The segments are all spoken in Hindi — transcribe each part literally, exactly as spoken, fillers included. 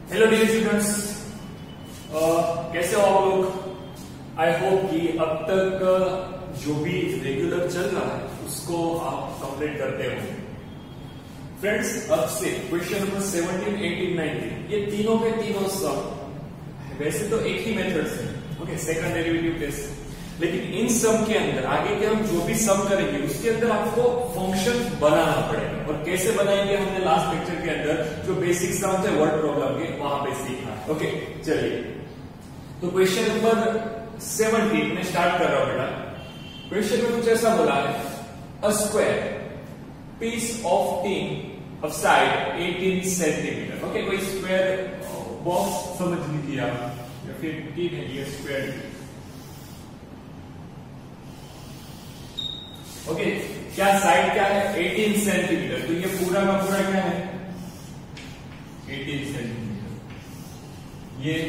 हेलो डियर स्टूडेंट्स, कैसे हो आप लोग। आई होप कि अब तक uh, जो भी रेगुलर चल रहा है उसको आप कंप्लीट करते हो। फ्रेंड्स, अब से question number seventeen, eighteen, nineteen ये तीनों के तीनों सब वैसे तो एक ही मेथड से, ओके, सेकंड डेरिवेटिव टेस्ट, लेकिन इन सब के अंदर आगे के हम जो भी सम करेंगे उसके अंदर आपको फंक्शन बनाना पड़ेगा। और कैसे बनाएंगे हमने लास्ट लेक्चर के अंदर जो बेसिक सम थे वर्ड प्रॉब्लम के वहां पे सीखा। ओके, चलिए तो क्वेश्चन नंबर सेवनटीन में स्टार्ट कर रहा हूं बेटा। क्वेश्चन में कुछ ऐसा बोला है, a square piece of tin of side eighteen centimeter. Okay, कोई स्क्वायर बॉक्स समझ लीजिए आप, या फिर टिन है ये स्क्वायर। ओके okay, क्या साइड क्या है एटीन सेंटीमीटर, तो ये पूरा का पूरा क्या है एटीन सेंटीमीटर। ये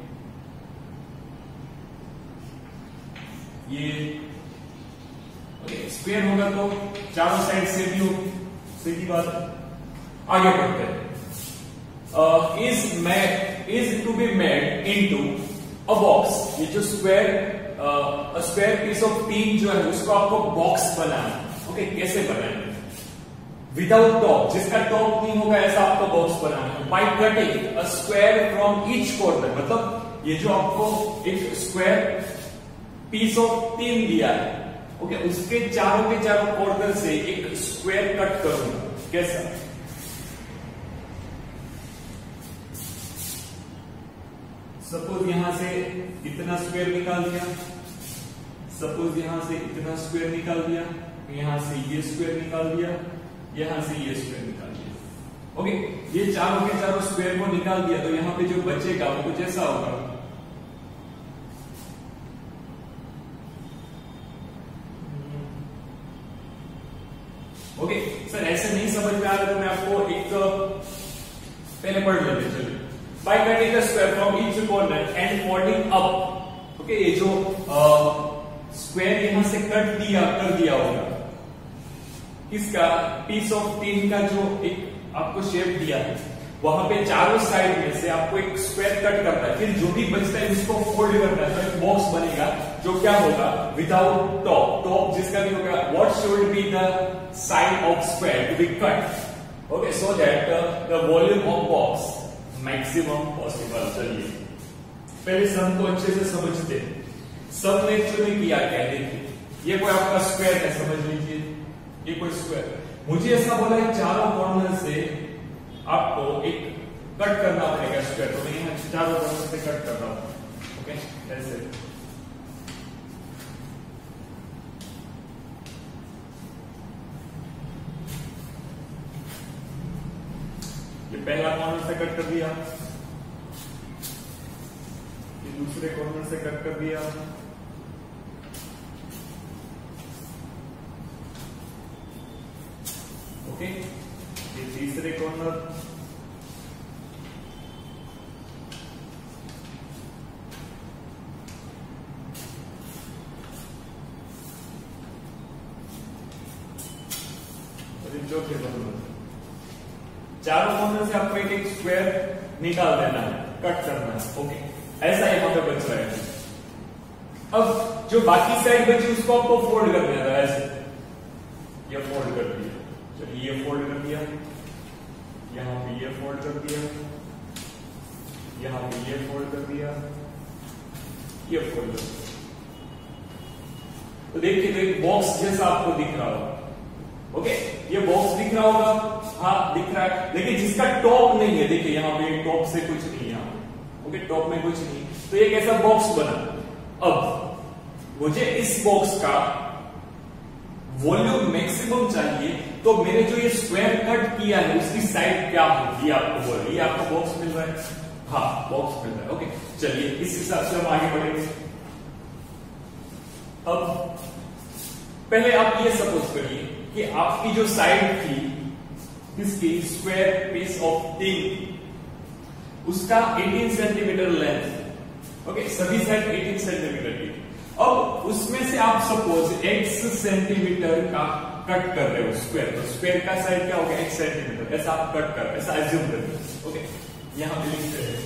ये ओके okay, स्क्वायर होगा तो चारों साइड से भी हो, सीधी बात। आगे बढ़ते हैं। Is made is to be made into a box. ये जो square square piece of tin जो है उसको आपको बॉक्स बनाना। ओके, कैसे बनाएंगे? विदाउट टॉप, जिसका टॉप नहीं होगा ऐसा आपको बॉक्स बनाना है। By cutting a square from each corner, मतलब ये जो आपको एक स्क्वायर पीस ऑफ टीन दिया है, ओके, उसके चारों के चारों कॉर्नर से एक स्क्वायर कट करूंगा। कैसा? सपोज यहां से इतना स्क्वायर निकाल दिया, सपोज यहां से इतना स्क्वायर निकाल दिया, यहां से ये स्क्वायर निकाल दिया, यहां से ये स्क्वायर निकाल दिया। ओके, ये चारों के चारों स्क्वायर को निकाल दिया तो यहां पे जो बचेगा वो कुछ ऐसा होगा। ओके सर, ऐसे नहीं समझ में आ रहा तो मैं आपको एक पहले पढ़ लेते चलिए। By cutting the square from each corner and folding up, okay, ये जो स्क्वायर यहां से कट दिया कर दिया होगा, इसका पीस ऑफ टिन का जो एक आपको शेप दिया है वहां पे चारों साइड में से आपको एक स्क्वायर कट करना है, फिर जो भी बचता है उसको फोल्ड करना है, तो एक बॉक्स बनेगा जो क्या होगा विदाउट टॉप। टॉप जिसका भी होगा, what should be the side of square to be cut, okay, so that the volume of box maximum possible. चलिए पहले सम को अच्छे से समझते हैं। सम ने एक्चुअली किया क्या, देखिए ये कोई आपका स्क्वायर है, समझ लीजिए ये कोई स्क्वायर। मुझे ऐसा बोला है चारों कॉर्नर से आपको एक कट करना पड़ेगा स्क्वायर, तो मैं यहाँ चारों कॉर्नर से कट कर रहा हूं। ओके, ऐसे ये पहला कॉर्नर से कट कर दिया, ये दूसरे कॉर्नर से कट कर दिया, ओके, ये तीसरे कॉर्नर, और ये चौथे कॉर्नर। चारों कॉर्नर से आपको एक एक स्क्वायर निकाल देना है, कट करना है। ओके, ऐसा यहां पे बच रहा है। अब जो बाकी साइड बची उसको आपको फोल्ड कर देना है, ऐसे ये फोल्ड कर दिया, चलिए ये फोल्ड कर दिया, यहां पे ये फोल्ड कर दिया, यहां पे ये फोल्ड कर दिया, ये फोल्ड कर दिया। तो देखिए तो एक बॉक्स जैसा आपको दिख रहा होगा। ओके, ये बॉक्स दिख रहा होगा, हाँ दिख रहा है, लेकिन जिसका टॉप नहीं है, देखिए यहाँ पे टॉप से कुछ नहीं है यहाँ। ओके, टॉप में कुछ नहीं, तो एक ऐसा बॉक्स बना। अब मुझे इस बॉक्स का वॉल्यूम मैक्सिमम चाहिए, तो मैंने जो ये स्क्वायर कट किया है उसकी साइड क्या होगी आपको बोल, ये आपको बॉक्स मिल रहा है, हाँ बॉक्स मिल रहा है। ओके, चलिए इस हिसाब से हम आगे बढ़ेंगे। अब पहले आप ये सपोज करिए कि आपकी जो साइड थी इसकी स्क्वायर पीस ऑफ टिन, उसका एटीन सेंटीमीटर लेंथ, ओके, सभी साइड एटीन सेंटीमीटर की। अब उसमें से आप सपोज एक्स सेंटीमीटर का कट कर रहे हो स्क्वायर, तो स्क्वायर का साइड क्या होगा एक्स सेंटीमीटर, ऐसा आप कट कर, ऐसा एज्यूम कर, ओके। यहां पे लिखते हैं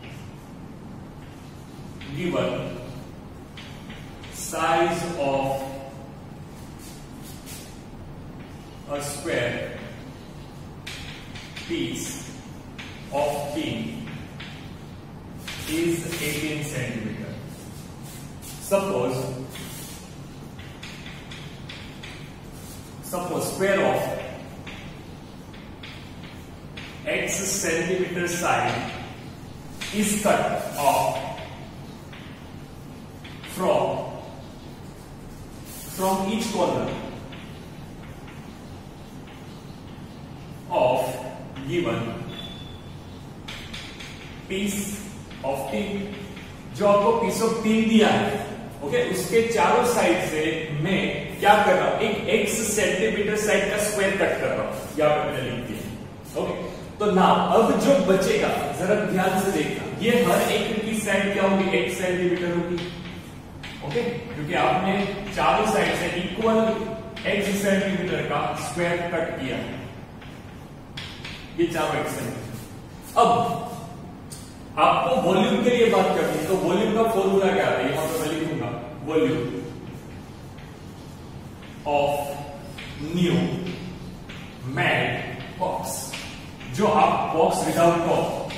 given size of a square piece of tin is eighteen centimeter. Suppose suppose square of x centimeter side is cut off from from each corner of given piece of tin. जो आपको पीस ऑफ टिन दिया है, ओके, उसके चारों साइड से मैं क्या कर रहा हूं, एक एक्स सेंटीमीटर साइड का स्क्वायर कट कर रहा हूं, यहां पे मैंने लिख दिया। ओके, तो ना अब जो बचेगा जरा ध्यान से देखना, ये हर एक की साइड क्या होगी, एक सेंटीमीटर होगी। ओके, क्योंकि आपने चारों साइड से इक्वल एक्स सेंटीमीटर का स्क्वायर कट किया है, ये चारों एक्स सेंटीमीटर। अब आपको वॉल्यूम के लिए बात करनी है, तो वॉल्यूम का फॉर्मूला क्या है, यहां पर मैं लिखूंगा volume of new made box, जो आप बॉक्स विदाउट टॉप,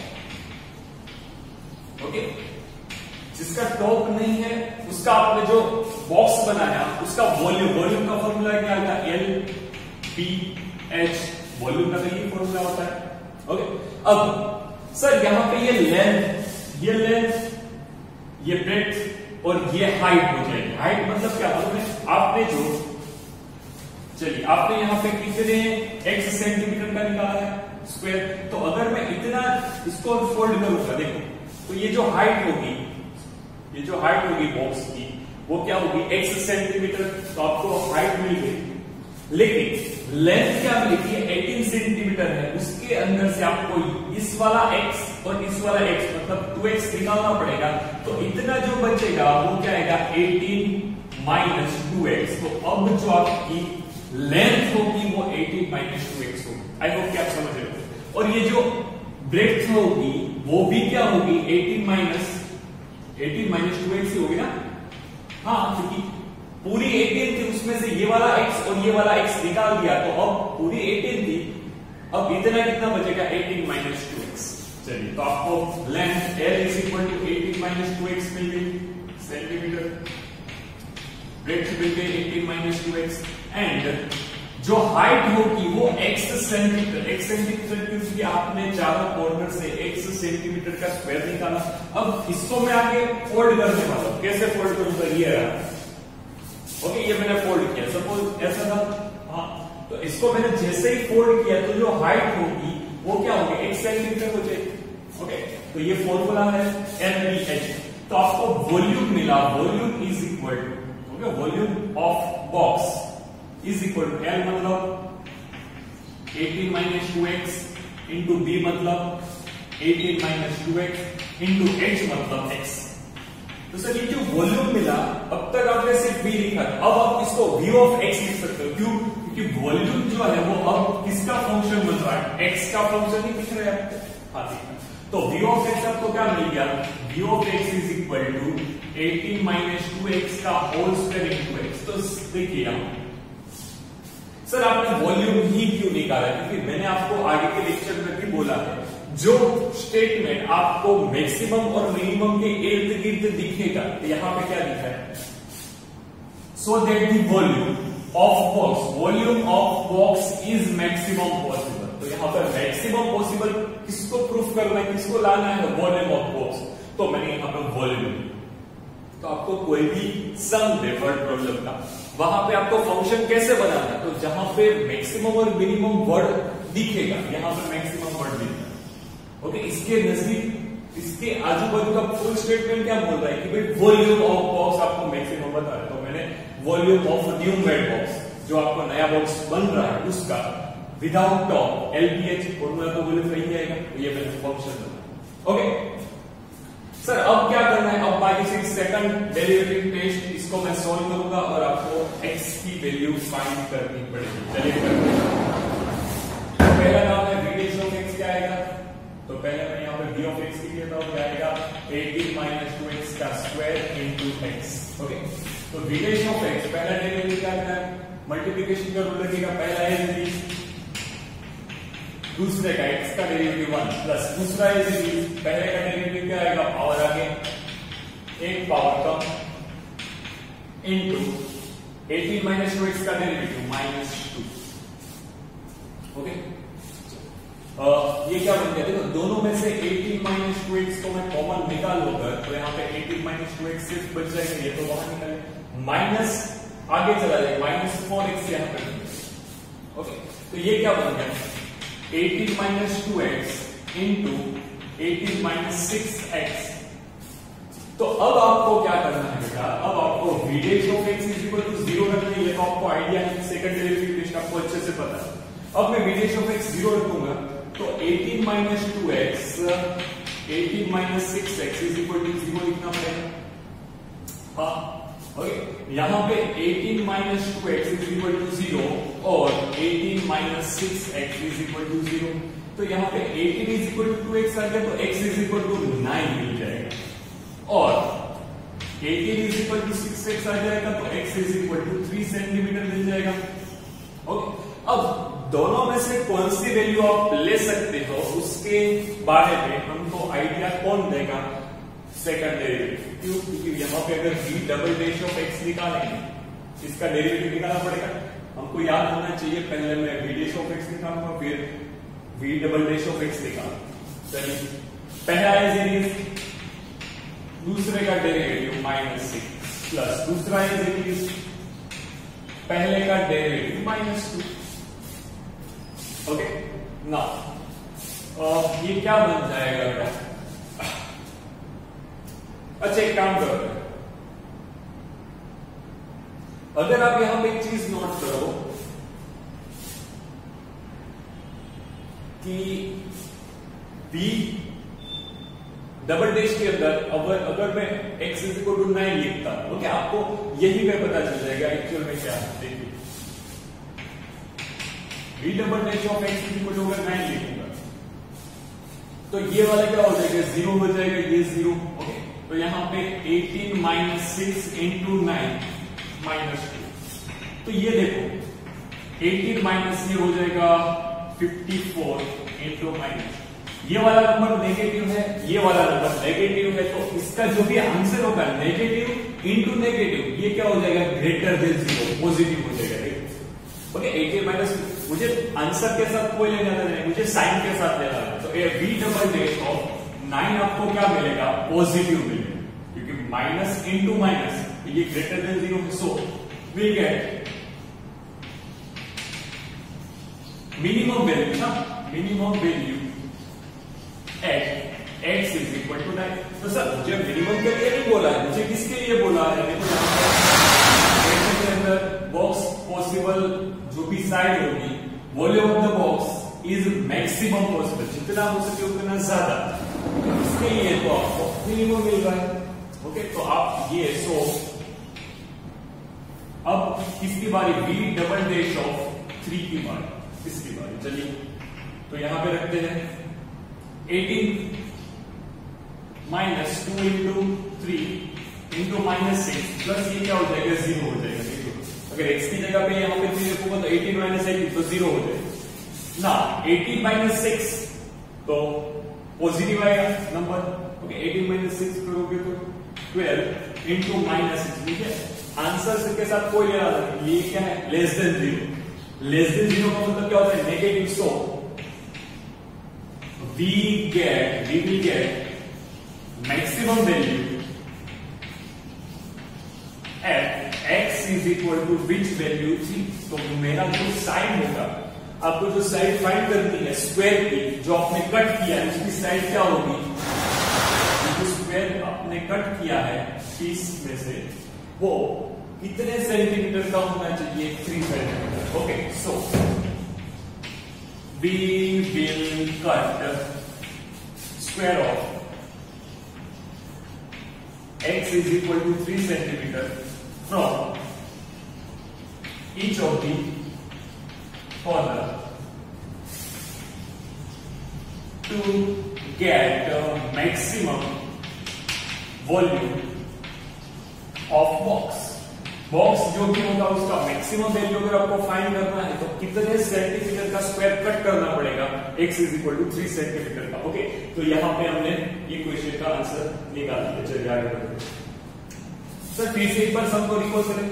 ओके, जिसका टॉप नहीं है, उसका आपने जो बॉक्स बनाया उसका वॉल्यूम, वॉल्यूम का फॉर्मूला क्या आता है, एल बी एच, वॉल्यूम का तो ये फॉर्मूला होता है। ओके, अब सर यहां पे ये लेंथ, ये लेंथ, ये ब्रेड्थ और ये हाइट हो जाएगी। हाइट मतलब क्या, मतलब आपने जो, चलिए आपने यहां पे कितने एक्स सेंटीमीटर का निकाला है स्क्वायर, तो अगर मैं इतना इसको फोल्ड करूंगा, देखो, तो ये जो हाइट होगी, ये जो हाइट होगी बॉक्स की, वो क्या होगी, एक्स सेंटीमीटर, तो आपको हाइट मिल गई। लेकिन लेंथ क्या मिली है, अठारह सेंटीमीटर है, उसके अंदर से आपको इस वाला x और इस वाला x मतलब टू एक्स निकालना पड़ेगा, तो इतना जो बचेगा वो क्या आएगा, अठारह माइनस टू एक्स। तो अब जो आपकी लेंथ होगी वो अठारह माइनस टू एक्स होगी। आई होप कि आप समझ रहे हो। और ये जो ब्रेड्थ होगी वो भी क्या होगी, अठारह माइनस अठारह माइनस टू एक्स ही होगी ना, हाँ, क्योंकि पूरी अठारह थी, उसमें से ये वाला x और ये वाला x निकाल दिया, तो अब पूरी अठारह थी, अब इतना कितना बचेगा, अठारह माइनस टू एक्स। चलिए, तो आपको length L is equal to अठारह माइनस टू एक्स मिल गई सेंटीमीटर, ब्रेड्थ मिल गई अठारह माइनस टू एक्स, एंड जो हाइट होगी वो x सेंटीमीटर, x सेंटीमीटर क्योंकि आपने चारों कॉर्नर से x सेंटीमीटर का स्क्वायर निकाला। अब इसको मैं आगे फोल्ड करने वाला हूं, कैसे फोल्ड करूंगा, ये रहा, ओके, ये मैंने फोल्ड किया, सपोज ऐसा था, हाँ, तो इसको मैंने जैसे ही फोल्ड किया तो जो हाइट होगी वो क्या होगी, एक सेंटीमीटर हो जाएगी। ओके, तो ये फॉर्मूला है एल बी एच। तो आपको वॉल्यूम मिला, volume is equal to, okay, volume of box is equal to L मतलब अठारह minus two x into B मतलब अठारह minus two x into H मतलब एक्स। तो सर ये जो वॉल्यूम मिला, अब तक आपने सिर्फ v लिखा, अब आप इसको v ऑफ x लिख सकते हो। क्यों? क्योंकि वॉल्यूम जो है वो अब किसका फंक्शन बन रहा है, x का फंक्शन ही दिख रहा है आपको, हाँ दिख रहा है। तो v ऑफ x आपको क्या मिल गया, v of x is equal to अठारह माइनस टू एक्स का होल स्क्वायर इंटू एक्स। तो देखिए यहां सर आपने वॉल्यूम ही क्यों निकाला, क्योंकि मैंने आपको आगे के लेक्चर में भी बोला है, जो स्टेटमेंट आपको मैक्सिमम और मिनिमम के इर्द गिर्द दिखेगा, तो यहां पे क्या लिखा है, so that the volume of box, volume of box is maximum possible. तो यहां पर मैक्सिमम पॉसिबल किसको प्रूफ करना है, किसको लाना है, वॉल्यूम ऑफ बॉक्स। तो मैंने यहां पर वॉल्यूम, तो आपको कोई भी सम दे वर्ड प्रॉब्लम का, वहां पे आपको फंक्शन कैसे बनाना है, तो जहां पे मैक्सिमम और मिनिमम वर्ड दिखेगा, यहां पर मैक्सिमम वर्ड दिखेगा। ओके, इसके नजदीक, इसके आजू बाजू का फुल स्टेटमेंट क्या बोल रहा है कि भाई वॉल्यूम ऑफ बॉक्स आपको मैक्सिमम बता रहा है। तो मैंने volume of new made box, जो आपको नया बॉक्स बन रहा है उसका विदाउट टॉप एलबीएच फॉर्मूला तो बोले सही आएगा, ये मैंने फंक्शन बनाया। ओके सर, अब क्या करना है, अब बाकी से सेकंड डेरिवेटिव टेस्ट, इसको मैं सॉल्व करूंगा और आपको x की वैल्यू फाइंड करनी पड़ेगी। चलिए करते हैं। पहला नाम है ग्रेडियंट ऑफ x क्या आएगा, तो पहले मैं यहां ऑफ एक्स की लिए तो क्या आएगा एटीन माइनस टू एक्स का स्क्वायर इंटू एक्स। ओके, तो v डैश ऑफ एक्स पहला डेरिवेटिव क्या आता है, मल्टीप्लिकेशन का रूल रखिएगा, पहला है सीरीज, दूसरे का x का डेरिवेटिव वन प्लस दूसरा है सीरीज, पहले का डेरिवेटिव क्या आएगा पावर आगे एक पावर कम into eighteen minus two x का डेरिवेटिव माइनस टू। ओके, ये क्या बन गया, देखो दोनों में से एटीन माइनस टू एक्स को मैं कॉमन निकाल लूंगा तो यहाँ पे एटीन माइनस टू एक्स सिर्फ बच जाएगा, ये तो बाहर निकले, माइनस आगे चला जाएगा माइनस फोर एक्स यहाँ पे। ओके, तो ये क्या बन गया eighteen minus two x into eighteen minus six x. तो अब आपको क्या करना है बेटा, अब आपको v dash of x is equal to zero रखना है, ये तो आपको आइडिया है, सेकंड डेरिवेटिव टेस्ट आपको अच्छे से पता है। अब मैं v dash of x zero रखूंगा तो eighteen minus two x eighteen minus six x is equal to zero लिखना पड़ेगा। हाँ, ओके, यहाँ पे eighteen minus two x is equal to zero और eighteen minus six x is equal to zero, तो यहाँ पे eighteen is equal to two x आ गया तो x is equal to nine मिल जाएगा, और eighteen is equal to six x आ जाएगा तो x is equal to three centimetre मिल जाएगा। ओके, अब दोनों में से कौन सी वैल्यू आप ले सकते हो उसके बारे में हमको आइडिया कौन देगा, सेकंड डेरिवेटिव। क्यों, क्योंकि यहाँ पे अगर v double dash of x निकालेंगे इसका डेरिवेटिव निकालना पड़ेगा, हमको याद होना चाहिए पहले मैं v डैश ऑफ x निकालूंगा फिर v double dash of x निकालूंगा। चलिए, पहला है सीरीज, दूसरे का डेरिवेटिव माइनस सिक्स प्लस दूसरा है सीरीज, पहले का derivative minus two. Okay, now ये क्या बन जाएगा बेटा, अच्छा एक काम करो, अगर आप यहां पे एक चीज नोट करो कि v डबल डैश के अंदर अगर अगर मैं x is equal to nine लिखता हूं, ओके, आपको यही पे पता चल जाएगा एक्चुअल में क्या है। देखिए v double dash of x is equal to अगर नाइन लिखूंगा तो ये वाला क्या हो जाएगा, जीरो हो जाएगा, ये जीरो। ओके, तो यहाँ पे eighteen minus six into nine minus two, तो ये देखो एटीन माइनस ये हो जाएगा फिफ्टी फोर इंटू माइनस, ये वाला नंबर नेगेटिव है, ये वाला नंबर नेगेटिव है, तो इसका जो भी आंसर होगा नेगेटिव इंटू नेगेटिव, ये क्या हो जाएगा ग्रेटर देन जीरो, पॉजिटिव हो जाएगा। ओके, एटीन माइनस, मुझे आंसर के साथ कोई लेना नहीं, मुझे साइन के साथ लेना है, तो ये v double dash of nine आपको क्या मिलेगा, पॉजिटिव मिलेगा, क्योंकि माइनस इंटू माइनस ये greater than zero, so we get minimum value ना, minimum value at x is equal to nine. तो सर मुझे मिनिमम के लिए नहीं बोला है, मुझे किसके लिए बोला है, देखो के अंदर बॉक्स पॉसिबल जो भी साइड होगी, volume of the box is maximum possible, जितना हो सके उतना ज्यादा, इसके लिए तो आपको मिनिमम मिल रहा है। ओके, तो आप ये सो अब किसकी बारी, v double dash of three की बारी, किसकी बारी, चलिए तो यहां पे रखते हैं eighteen minus two into three into minus six plus ये क्या हो जाएगा, जीरो हो जाएगा। अगर x की जगह पे यहाँ पे थ्री रखूंगा तो एटीन माइनस एटीन तो जीरो हो जाएगा ना, एटीन माइनस सिक्स तो पॉजिटिव आएगा number. Okay, eighteen minus six करोगे तो ट्वेल्व इंटू माइनस सिक्स, ठीक है, आंसर के साथ कोई लेना नहीं, ये क्या है less than zero, less than zero का मतलब क्या होता है negative, so we get we will get maximum value at x is equal to which value three. तो मेरा जो साइड होगा, आपको जो साइड फाइंड करनी है स्क्वायर की, जो आपने कट किया है उसकी साइड क्या होगी, जो स्क्वायर आपने कट किया है पीस में से वो कितने सेंटीमीटर का होना चाहिए, three centimetre. Okay, so we will cut square of x is equal to three centimeter from each of the corner to get uh, maximum volume of box. Box जो भी होगा उसका मैक्सिमम वैल्यू अगर आपको फाइंड करना है तो कितने सेंटीमीटर का स्क्वायर कट करना पड़ेगा, x is equal to three centimetre का। ओके, तो यहां पे हमने ये क्वेश्चन का आंसर निकाल दिया। चलिए आगे बढ़ते हैं। सर फिर से एक बार सबको रिकॉल करें।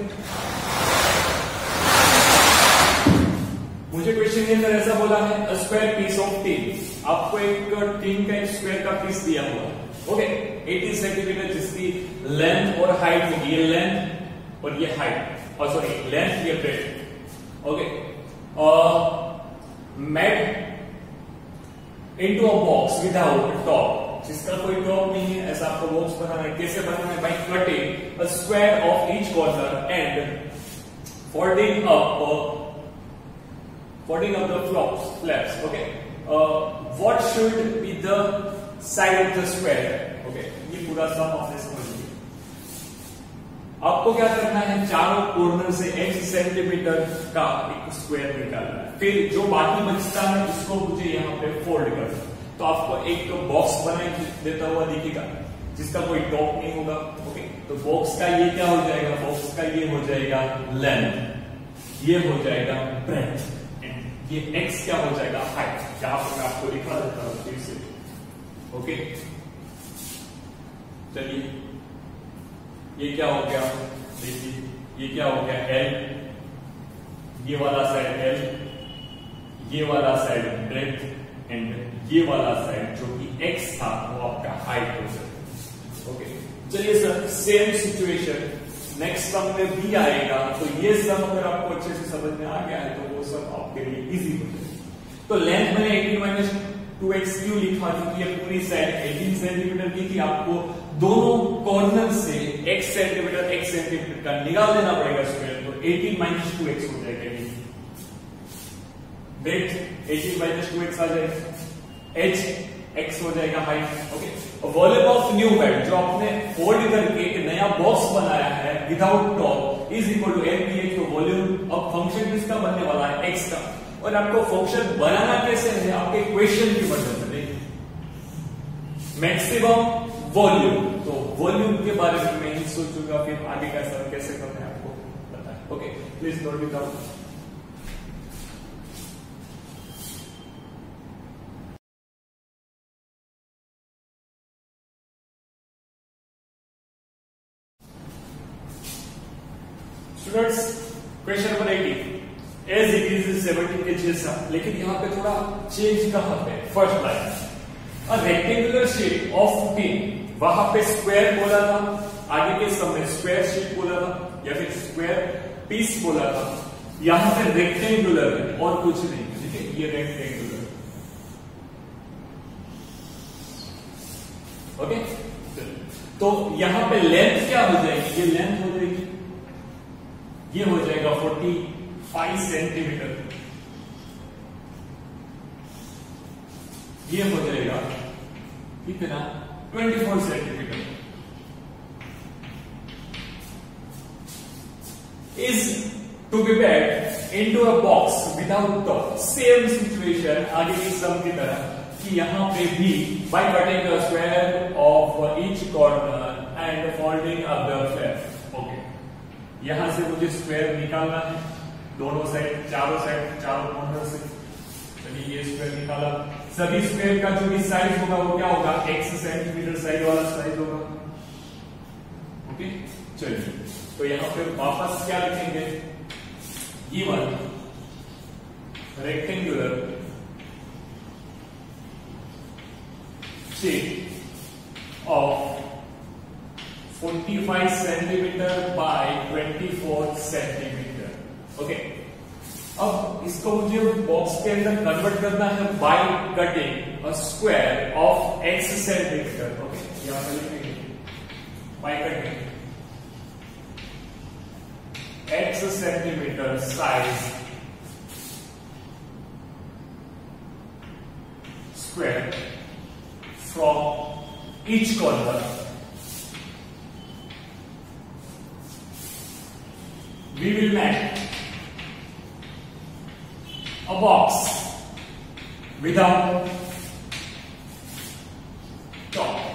मुझे क्वेश्चन के अंदर ऐसा बोला है a square piece of tin, आपको एक टिन का एक स्क्वायर का पीस दिया हुआ है। ओके, अस्सी सेंटीमीटर जिसकी लेंथ और हाइट होगी, ये लेंथ और ये हाइट, और सॉरी लेंथ ये breadth. Okay, made into a box without top, जिसका कोई टॉप नहीं है, ऐसा आपको बॉक्स बनाना है। कैसे बनाना है? By cutting a square of each corner and folding up folding up the flops flaps. Okay, what should be the side of the square? Okay, ये पूरा सम आपने समझ लिया। आपको क्या करना है? चारों कॉर्नर से x सेंटीमीटर का एक स्क्वायर निकालना है। फिर जो बाकी बचता है उसको मुझे यहाँ पे फोल्ड करना है। तो आपको एक तो बॉक्स बना देता हुआ दिखेगा जिसका कोई टॉप नहीं होगा। ओके, तो बॉक्स का ये क्या हो जाएगा? बॉक्स का ये हो जाएगा लेंथ, ये हो जाएगा ब्रेथ, एंड ये x क्या हो जाएगा? हाइट। यहाँ पर मैं आपको दिखा देता हूँ फिर से। ओके, चलिए ये क्या हो गया? देखिए ये क्या हो गया? L, ये वाला साइड L, ये वाला साइड ब्रेथ, एंड ये वाला साइड जो कि x था वो आपका हाइट हो जाएगा। ओके, चलिए sir same situation next sum में भी आएगा, तो ये सम अगर आपको अच्छे से समझ में आ गया है तो वो सब आपके लिए इजी हो जाएगा। तो लेंथ मैंने अठारह माइनस टू एक्स क्यू लिखा, क्योंकि ये पूरी साइड अठारह सेंटीमीटर की थी। आपको दोनों कॉर्नर से x सेंटीमीटर x सेंटीमीटर का निकाल देना पड़ेगा स्क्वायर, तो अठारह माइनस टू एक्स हो जाएगा। ब्रेथ अठारह माइनस टू एक्स आ जाएगा, h x हो जाएगा height. Okay, volume of new made जो आपने फोल्ड करके एक नया बॉक्स बनाया है without top is equal to M P H. तो वॉल्यूम अब फंक्शन किसका बनने वाला है? x का। और आपको फंक्शन बनाना कैसे है? आपके क्वेश्चन की मदद से देखिए, मैक्सिमम वॉल्यूम। तो वॉल्यूम के बारे में मैं ही सोचूंगा, फिर आगे का सर कैसे करना है आपको पता है। Okay, please note it down. Students, question number eighteen, as it is seventeen के जैसा, लेकिन यहाँ पे थोड़ा चेंज कहाँ पे? First line, a rectangular shape of tin, वहां पे स्क्वायर बोला था, आगे के समय स्क्वायर शेप बोला था या फिर स्क्वायर पीस बोला था। यहां पे रेक्टेंगुलर है और कुछ नहीं, ठीक है? ये रेक्टेंगुलर। ओके, तो यहां पे लेंथ क्या हो जाएगी? ये लेंथ हो जाएगी, ये हो जाएगा पैंतालीस सेंटीमीटर, ये हो जाएगा कितना? चौबीस centimetre. Is to be made into a box without top. Same situation आगे की सम की तरह कि यहां पे भी by cutting the square of each corner and folding up the flap. Okay, यहां से मुझे स्क्वायर निकालना है, दोनों साइड, चारों साइड, चारों कॉर्नर से। चलिए ये स्क्वायर निकाला। सभी स्क्वायर का जो भी साइज होगा वो क्या होगा? x सेंटीमीटर साइज वाला साइज होगा। ओके, चलिए तो यहां पे वापस क्या लिखेंगे? ये वाला रेक्टेंगुलर शेप ऑफ पैंतालीस सेंटीमीटर बाय चौबीस सेंटीमीटर। ओके, अब इसको मुझे बॉक्स के अंदर कन्वर्ट करना है by cutting a square of x centimetre. Okay, यहां पर लिखेंगे by cutting x centimetre size square from each corner, we will make a box without top.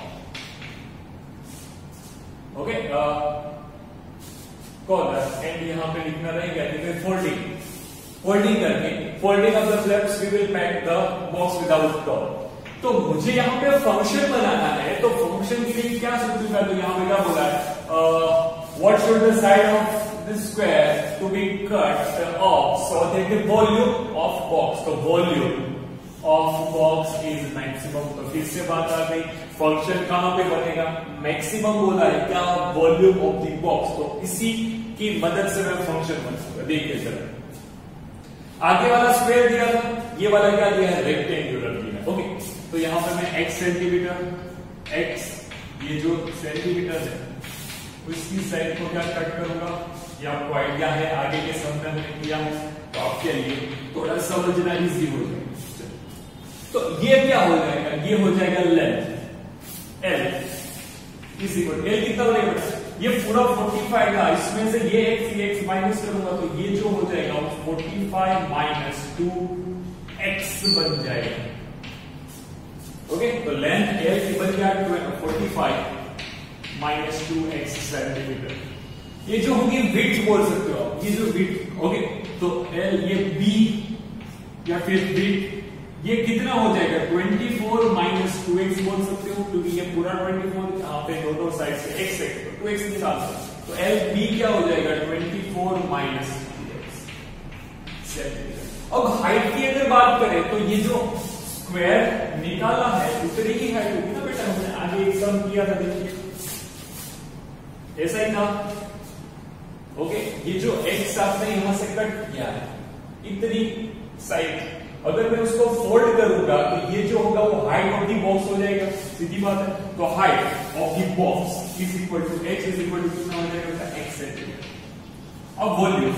Folding करके, folding of the flaps we will pack the box without top. तो मुझे यहाँ पे फंक्शन बनाना है, तो फंक्शन के लिए क्या सोचूंगा, तो यहाँ पे क्या बोला है, what should the side of the square to be cut off so that the volume of box, तो volume of box is maximum. तो फिर से बात आ गई, फंक्शन कहां पे बनेगा, मैक्सिमम बोला है क्या, वॉल्यूम ऑफ द बॉक्स, तो इसी की मदद से मैं फंक्शन बनाऊंगा। देखिए जरा, आगे वाला स्क्वायर दिया था, ये वाला क्या दिया है, रेक्टेंगुलर दिया है। ओके, तो यहां पे मैं x सेंटीमीटर, x ये जो सेंटीमीटर है उसकी साइड को क्या कट करूंगा, ये आपको आइडिया है, आगे के सम में हमने किया है, तो आपके लिए थोड़ा समझना इजी हो जाएगा। तो ये क्या हो जाएगा, ये हो जाएगा लेंथ L इसी को L कितना बनेगा, ये पूरा पैंतालीस का, इसमें से ये x ये x माइनस करूंगा तो ये जो हो जाएगा पैंतालीस माइनस टू एक्स बन जाएगा। ओके, तो लेंथ L की बन गया पैंतालीस माइनस टू एक्स सेंटीमीटर। ये जो होगी विड्थ बोल सकते हो आप, ये जो विड्थ, ओके, तो L ये B या फिर विड्थ ये कितना हो जाएगा, चौबीस माइनस टू एक्स बोल सकते हो, क्योंकि ये पूरा चौबीस यहाँ पे दोनों साइड से x है, तो टू एक्स निकाल सकते, तो L B क्या हो जाएगा, चौबीस माइनस टू एक्स सेंटीमीटर। अब हाइट की अगर बात करें तो ये जो स्क्वायर निकाला है उतनी ही हाइट होगी ना बेटा, हमने आगे एक सम किया था, देखिए ऐसा ही था। ओके, ये जो x आपने यहां से कट किया है इतनी साइड, अगर मैं उसको फोल्ड करूंगा तो ये जो होगा वो हाइट ऑफ द बॉक्स हो जाएगा, सीधी बात है। तो height of the box is equal to x is equal to कितना हो जाएगा, x सेंटीमीटर। अब volume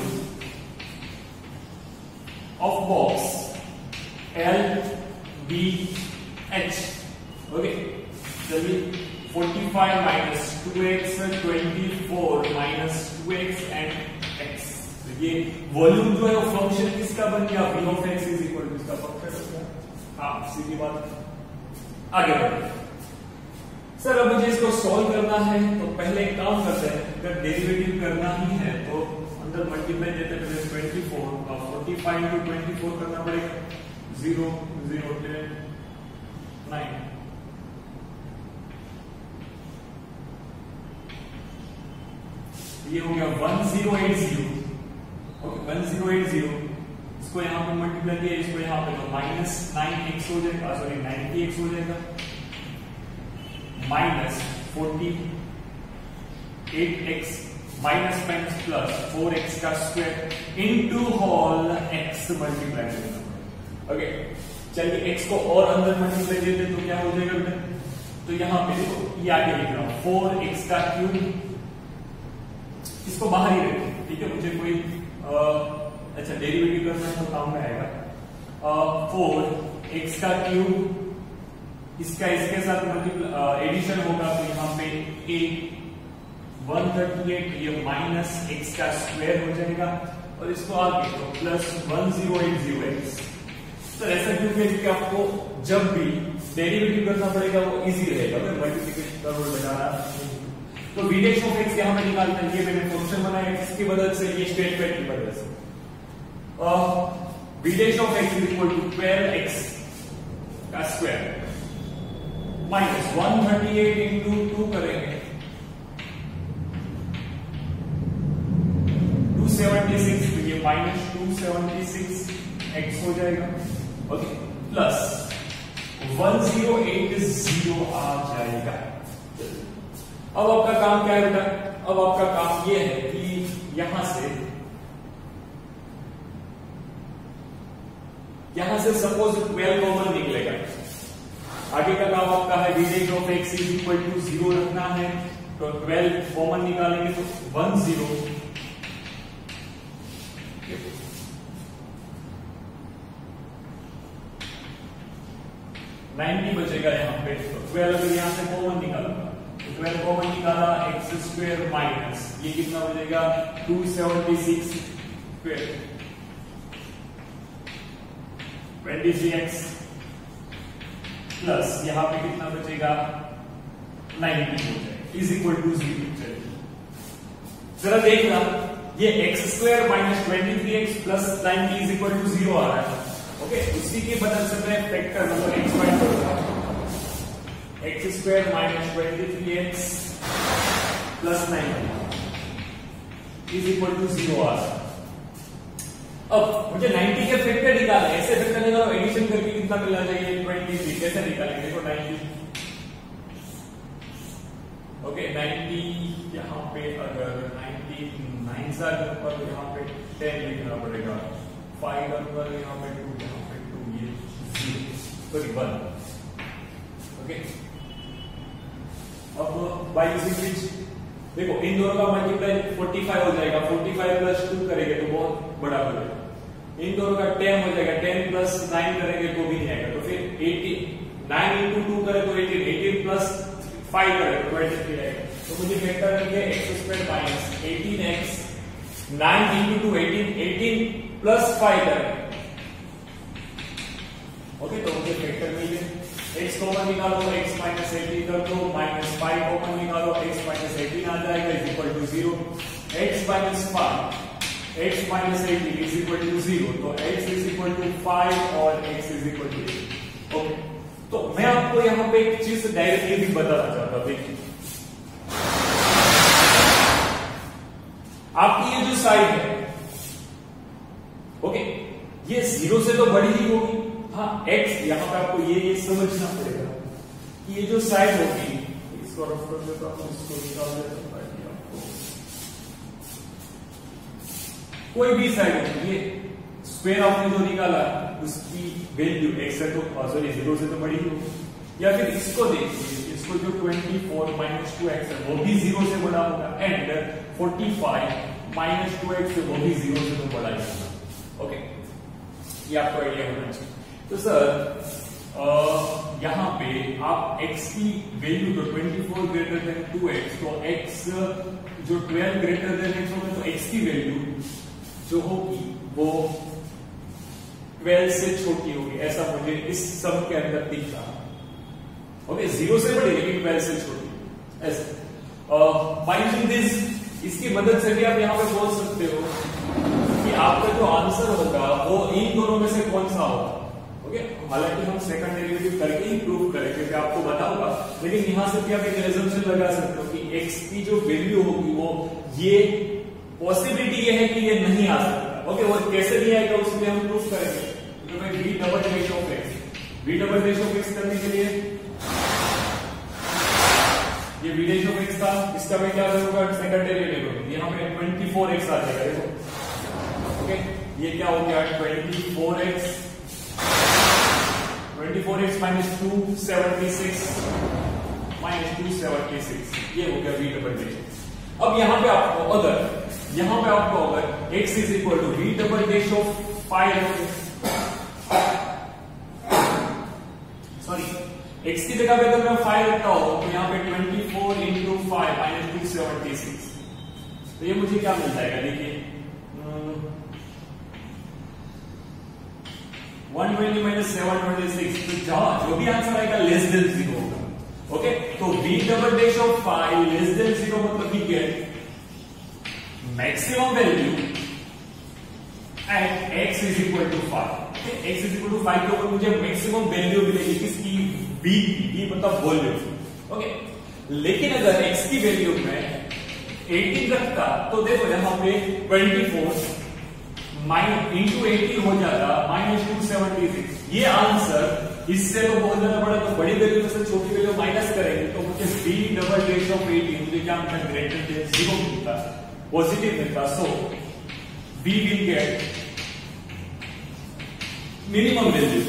of box L B H, okay, चलिए पैंतालीस माइनस टू एक्स, चौबीस minus two x and x, ये वॉल्यूम जो है वो फंक्शन किसका बन गया, v of x is equal to इसका फंक्शन बन गया। हाँ, सीधी बात। आगे बढ़ते सर, अब मुझे इसको सॉल्व करना है, तो पहले एक काम करते हैं, अगर डेरिवेटिव करना ही है तो अंदर मल्टीप्लाई देते पहले चौबीस और पैंतालीस इंटू चौबीस करना पड़ेगा, जीरो जीरो टेन नाइन, ये हो गया one zero eight zero, okay, one zero eight zero, इसको यहां पे मल्टीप्लाई किया, इसको यहां पे तो माइनस नाइन एक्स हो जाएगा, सॉरी नाइनटी एक्स हो जाएगा, minus forty eight x minus minus plus four x का square into whole x multiply करना। ओके, चलिए x को और अंदर मल्टीप्लाई देते तो क्या हो जाएगा बेटा, तो यहां पे देखो ये आगे लिख रहा हूं, फोर एक्स का क्यूब, इसको बाहर ही रखें, ठीक है, मुझे कोई आ, अच्छा डेरिवेटिव करना तो काम में आएगा, फोर एक्स का क्यूब, इसका इसके साथ मल्टीप्लाई एडिशन होगा, तो यहाँ पे ए वन थर्टी एट, ये माइनस एक्स का स्क्वायर हो जाएगा, और इसको आगे तो plus one zero eight zero x. तो ऐसा क्यों है कि आपको जब भी डेरिवेटिव करना पड़ेगा वो इजी रहेगा, अगर मल्टीप्लिकेशन का रूल लगाना। तो v डैश ऑफ x यहां पे निकालना है, ये मैंने फंक्शन बनाया किसकी मदद से, ये स्टेटमेंट की मदद से। v dash of x is equal to twelve x का square minus one thirty eight into two करेंगे टू सेवेंटी सिक्स, तो ये minus two seventy six x हो जाएगा, okay, plus one zero eight zero आ जाएगा। अब आपका काम क्या है बेटा, अब आपका काम ये है कि यहां से यहां से सपोज ट्वेल्व कॉमन निकलेगा, आगे का काम आपका है v dash of x is equal to zero रखना है, तो ट्वेल्व कॉमन निकालेंगे तो वन जीरो, नाइनटी बचेगा यहाँ पे, तो ट्वेल्व अगर यहां से कॉमन निकालूंगा, ट्वेल्व कॉमन निकाला, एक्स स्क्वायर माइनस ये कितना बचेगा, two seventy six square twenty three x plus यहां पे कितना बचेगा, नाइनटी हो जाएगा, इज इक्वल टू जीरो। जरा देखना ये x square minus twenty three x plus ninety is equal to zero आ रहा है। ओके, उसी की मदद से मैं फैक्टर मतलब एक्स फाइंड करूंगा। X square minus twenty three x plus ninety is equal to zero आ रहा है। अब मुझे नाइनटी के फैक्टर निकालना है। ऐसे फैक्टर निकालो, एडिशन करके कितना मिलना चाहिए? Twenty three. कैसे निकालेंगे? देखो नाइनटी, ओके नाइनटी यहाँ पे अगर नाइनटी नाइन सा नंबर यहाँ पे टेन लिखना पड़ेगा, फाइव नंबर यहाँ पे टू, यहाँ पे टू, ये जीरो सॉरी वन। ओके, अब बाई यूजिंग व्हिच देखो इन दोनों का मल्टीप्लाई पैंतालीस हो जाएगा। पैंतालीस प्लस टू करेंगे तो बहुत बड़ा हो जाएगा। इन दोनों का टेन हो जाएगा, टेन प्लस नाइन करेंगे तो भी नहीं आएगा। तो फिर अस्सी, नाइन इंटू टू करे तो अठारह, अठारह प्लस फाइव करे तो तेईस आएगा। तो मुझे वेक्टर मिलेगा x square minus eighteen x, nine into two eighteen, eighteen plus five करेंगे। ओके, तो मुझे वेक्टर मिल गया। x कॉमन निकालो तो x माइनस एटीन कर दो, माइनस फाइव कॉमन निकालो x माइनस एटीन आ जाएगा is equal to zero. x minus five, x minus eighteen is equal to zero. तो x is equal to five और x is equal to eight. Okay, तो मैं आपको यहाँ पे एक चीज डायरेक्टली भी बताना चाहता हूं। देखिए आपकी ये जो साइड है, ओके, ये जीरो से तो बड़ी ही होगी। हाँ, x यहां पे आपको ये ये समझना पड़ेगा कि ये जो साइड होगी, इसको रफ कर देता हूं, इसको निकाल देता हूं। कोई भी साइड होगी, ये स्क्वायर आपने जो निकाला उसकी वैल्यू x है तो सॉरी जीरो से तो बड़ी होगी। या फिर इसको देखिए, इसको जो twenty four minus two x है वो भी जीरो से बड़ा होगा, and forty five minus two x है वो भी जीरो से तो बड़ा ही होगा। ओके, ये आपको आइडिया होना चाहिए। तो सर यहां पे आप x की वैल्यू तो twenty four greater than two x, तो x जो ट्वेल्व ग्रेटर देन x होगा तो x की वैल्यू जो होगी वो ट्वेल्व से छोटी होगी, ऐसा मुझे इस सम के अंदर दिख रहा। ओके, जीरो से बड़ी लेकिन ट्वेल्व से छोटी ऐसे। बाय यूजिंग दिस, इसकी मदद से भी आप यहाँ पे बोल सकते हो कि आपका जो आंसर होगा वो इन दोनों में से कौन सा होगा। ओके, हालांकि हम सेकंड डेरिवेटिव करके ही प्रूव करेंगे, मैं आपको बताऊंगा, लेकिन यहां से भी आप एक assumption लगा सकते हो कि x की जो वैल्यू होगी वो ये पॉसिबिलिटी ये है कि ये नहीं आ सकता। ओके, और कैसे नहीं आएगा उसमें हम प्रूफ करेंगे। तो मैं v double dash of x, v double dash of x करने के लिए ये v डैश ऑफ x था, इसका मैं क्या करूंगा? सेकंड डेरिवेटिव, यहां पे ट्वेंटी फोर एक्स आ जाएगा। देखो, ओके, ये क्या हो गया? Twenty four x, twenty four x minus two seventy six, minus two seventy six, ये हो गया v डबल डैश। अब यहां पे आपको अगर यहां पे आपको अगर x is equal to v double dash of five, sorry x की जगह पे अगर मैं फाइव रखता हूं तो यहां पे twenty four into five minus two seventy six, तो ये मुझे क्या मिल जाएगा? देखिए one twenty minus seven twenty six, तो जहां जो भी आंसर आएगा लेस देन जीरो होगा। ओके, तो v double dash of five less than zero मतलब we get maximum value at x is equal to five. x is equal to five के ऊपर मुझे मैक्सिमम वैल्यू मिलेगी किसकी? v की, मतलब वॉल्यूम। ओके, लेकिन अगर x की वैल्यू में एटीन रखता तो देखो यहां पे twenty four minus into eighteen हो जाता माइनस टू सेवेंटी सिक्स। ये आंसर इससे तो बहुत ज्यादा बड़ा, तो बड़ी वैल्यू में से छोटी वैल्यू माइनस करेंगे तो मुझे v double dash of eighteen मुझे क्या मिलता? ग्रेटर देन जीरो मिलता, पॉजिटिव मिलता। So we will get minimum value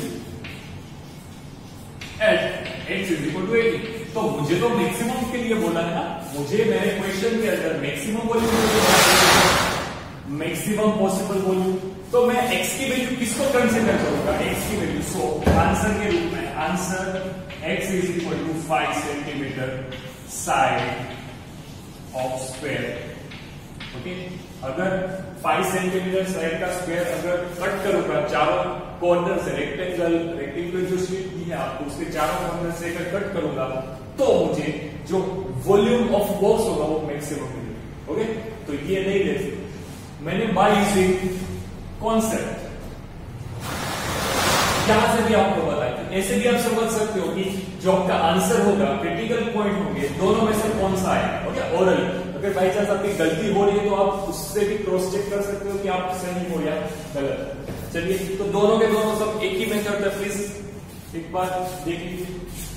at x is equal to eighteen. तो मुझे तो मैक्सिमम के लिए बोला है ना, मुझे मेरे क्वेश्चन के अंदर maximum volume, maximum possible volume, तो मैं x की वैल्यू किसको कंसीडर करूंगा? x की वैल्यू। सो आंसर के रूप में answer x is equal to five centimetre side of square. Okay, अगर फाइव सेंटीमीटर साइड का स्क्वायर अगर कट करूंगा चारों कॉर्नर से, रेक्टेंगल रेक्टेंगल जो शीट दी है आपको उसके चारों कॉर्नर से अगर कट करूंगा तो मुझे जो वॉल्यूम ऑफ बॉक्स होगा वो मैक्सिमम मिलेगा। ओके, तो ये नहीं दे सकते। मैंने बाय यूजिंग कॉन्सेप्ट यहां से भी आपको बताया, ऐसे भी आप समझ सकते हो कि जो आपका आंसर होगा, क्रिटिकल पॉइंट होंगे, दोनों में से कौन सा है। ओके, ओरल अगर बाई चांस आपकी गलती हो रही है तो आप उससे भी क्रॉस चेक कर सकते हो कि आप सही हो या गलत। चलिए, तो दोनों के दोनों सब एक ही मेथड है, प्लीज एक बार देख लीजिए।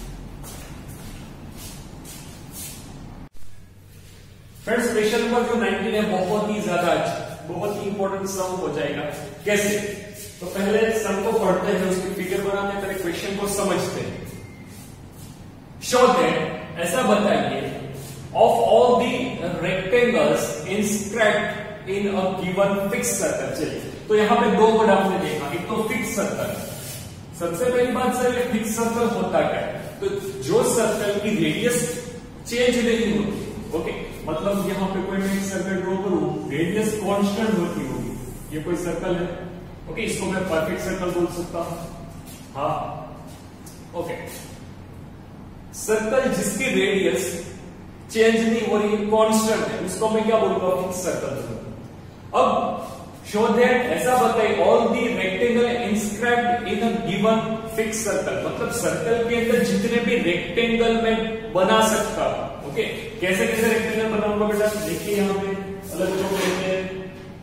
फ्रेंड्स, क्वेश्चन नंबर जो नाइनटीन है बहुत ही ज्यादा बहुत ही इंपॉर्टेंट सम हो जाएगा। कैसे? तो पहले सम को पढ़ते हैं, उसकी फिगर बनाते हैं, पहले क्वेश्चन को समझते हैं। शो दैट, ऐसा बताइए, of all the rectangles inscribed in a given fix circle. चलिए, तो यहां पे दो वर्ड आपने देखा, एक तो फिक्स सर्कल। सबसे पहली बात सर, ये फिक्स सर्कल होता क्या है? तो जो सर्कल की रेडियस चेंज नहीं होती, ओके, मतलब यहां पे कोई मैं सर्कल ड्रॉ करूं, रेडियस कांस्टेंट होती होगी, ये कोई सर्कल है, ओके, इसको मैं परफेक्ट सर्कल बोल सकता हूं। हाँ, ओके, सर्कल जिसकी रेडियस चेंज नहीं हो रही, कांस्टेंट है, उसको मैं क्या बोलूंगा? Fix circle. अब शो दैट, ऐसा बताइए, all the rectangle inscribed in a given fix circle, मतलब सर्कल के अंदर जितने भी रेक्टेंगल में बना सकता। ओके, कैसे कैसे रेक्टेंगल बनाऊंगा बेटा? देखिए यहां पे अलग जो कहते हैं,